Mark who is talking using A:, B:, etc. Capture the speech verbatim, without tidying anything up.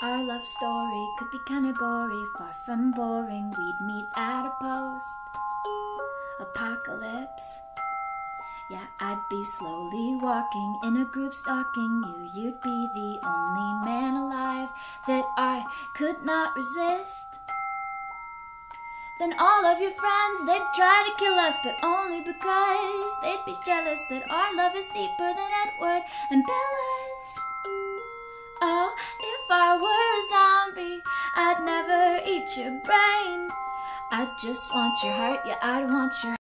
A: Our love story could be kinda gory, far from boring. We'd meet at a post-apocalypse. Yeah, I'd be slowly walking in a group stalking you. You'd be the only man alive that I could not resist. Then all of your friends, they'd try to kill us, but only because they'd be jealous that our love is deeper than Edward and Bella's. Oh, if I were a zombie, I'd never eat your brain. I'd just want your heart, yeah, I'd want your